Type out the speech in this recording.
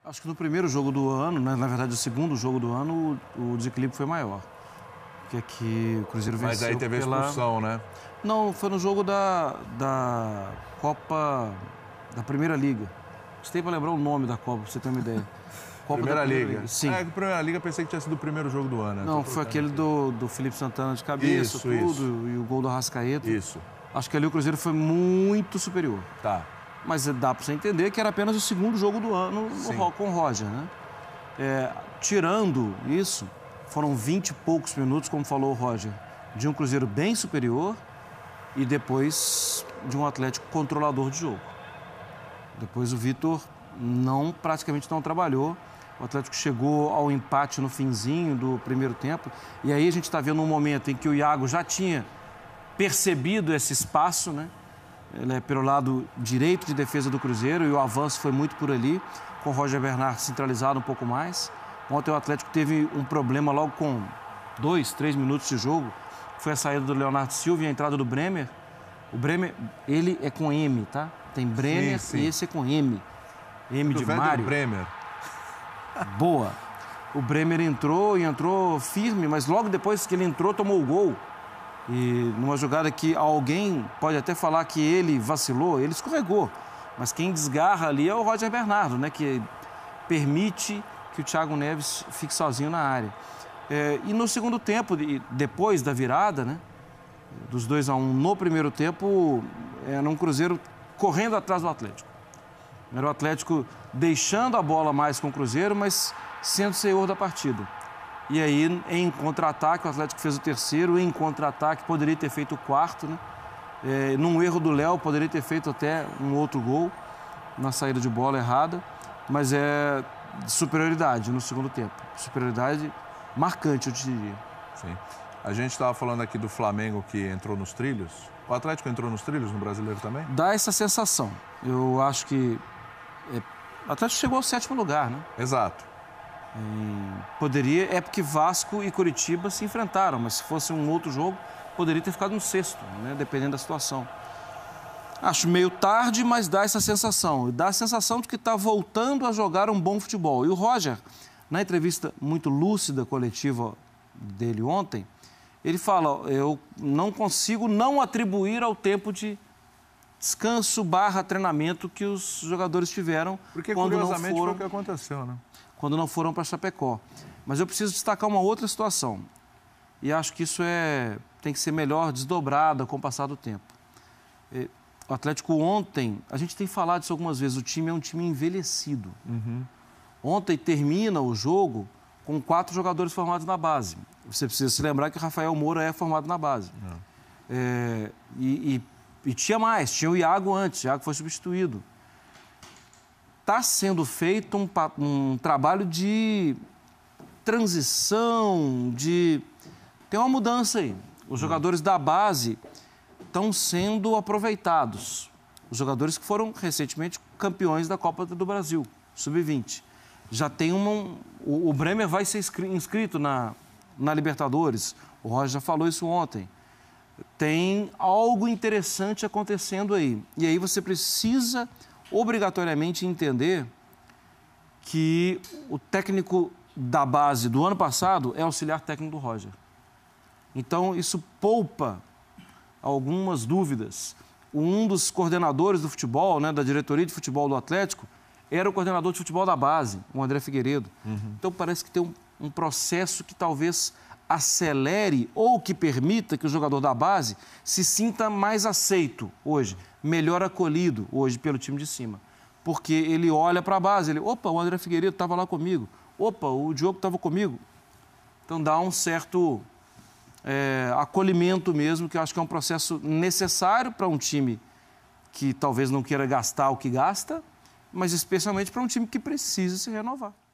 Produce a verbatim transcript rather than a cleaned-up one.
Acho que no primeiro jogo do ano, né, na verdade, o segundo jogo do ano, o, o desequilíbrio foi maior. Porque aqui o Cruzeiro venceu. Mas aí teve a pela... expulsão, né? Não, foi no jogo da, da Copa da Primeira Liga. Você tem para lembrar o nome da Copa, pra você ter uma ideia. Copa Primeira da Primeira Liga. Liga. Sim. É, a Primeira Liga pensei que tinha sido o primeiro jogo do ano. Né? Não, foi aquele do, do Felipe Santana de cabeça, Isso, tudo, isso. e o gol do Arrascaeta. Isso. Acho que ali o Cruzeiro foi muito superior. Tá. Mas dá para você entender que era apenas o segundo jogo do ano no, com o Roger, né? É, tirando isso, foram vinte e poucos minutos, como falou o Roger, de um Cruzeiro bem superior e depois de um Atlético controlador de jogo. Depois o Vitor não, praticamente não trabalhou. O Atlético chegou ao empate no finzinho do primeiro tempo. E aí a gente está vendo um momento em que o Iago já tinha percebido esse espaço, né? Ele é pelo lado direito de defesa do Cruzeiro e o avanço foi muito por ali, com o Roger Bernard centralizado um pouco mais. Ontem o Atlético teve um problema logo com dois, três minutos de jogo. Foi a saída do Leonardo Silva e a entrada do Bremer. O Bremer, ele é com M, tá? Tem Bremer sim, sim. E esse é com M. M de Mário. Bremer. Boa. O Bremer entrou e entrou firme, mas logo depois que ele entrou, tomou o gol. E numa jogada que alguém pode até falar que ele vacilou, ele escorregou. Mas quem desgarra ali é o Roger Bernardo, né? Que permite que o Thiago Neves fique sozinho na área. É, e no segundo tempo, depois da virada, né? Dos dois a um no primeiro tempo, era um Cruzeiro correndo atrás do Atlético. Era o Atlético deixando a bola mais com o Cruzeiro, mas sendo senhor da partida. E aí, em contra-ataque, o Atlético fez o terceiro, em contra-ataque poderia ter feito o quarto, né? É, num erro do Léo, poderia ter feito até um outro gol, na saída de bola errada, mas é superioridade no segundo tempo. Superioridade marcante, eu te diria. Sim. A gente estava falando aqui do Flamengo que entrou nos trilhos. O Atlético entrou nos trilhos no Brasileiro também? Dá essa sensação. Eu acho que é, o Atlético chegou ao sétimo lugar, né? Exato. E poderia, é porque Vasco e Curitiba se enfrentaram, mas se fosse um outro jogo, poderia ter ficado no sexto, né? Dependendo da situação. Acho meio tarde, mas dá essa sensação. E dá a sensação de que está voltando a jogar um bom futebol. E o Roger, na entrevista muito lúcida, coletiva dele ontem, ele fala, eu não consigo não atribuir ao tempo de descanso barra treinamento que os jogadores tiveram. Porque, quando curiosamente, não foram, foi o que aconteceu, né? Quando não foram para Chapecó. Mas eu preciso destacar uma outra situação. E acho que isso é, tem que ser melhor desdobrada com o passar do tempo. O Atlético ontem, a gente tem falado isso algumas vezes, o time é um time envelhecido. Uhum. Ontem termina o jogo com quatro jogadores formados na base. Você precisa se lembrar que o Rafael Moura é formado na base. É, e, e, e tinha mais, tinha o Iago antes, o Iago foi substituído. Está sendo feito um, um trabalho de transição, de... Tem uma mudança aí. Os jogadores da base estão sendo aproveitados. Os jogadores que foram recentemente campeões da Copa do Brasil, sub vinte. Já tem uma... O, o Bremer vai ser inscrito na, na Libertadores. O Roger já falou isso ontem. Tem algo interessante acontecendo aí. E aí você precisa obrigatoriamente entender que o técnico da base do ano passado é auxiliar técnico do Roger. Então, isso poupa algumas dúvidas. Um dos coordenadores do futebol, né, da diretoria de futebol do Atlético, era o coordenador de futebol da base, o André Figueiredo. Uhum. Então, parece que tem um, um processo que talvez acelere ou que permita que o jogador da base se sinta mais aceito hoje, melhor acolhido hoje pelo time de cima. Porque ele olha para a base, ele, opa, o André Figueiredo estava lá comigo, opa, o Diogo estava comigo. Então, dá um certo é, acolhimento mesmo, que eu acho que é um processo necessário para um time que talvez não queira gastar o que gasta, mas especialmente para um time que precisa se renovar.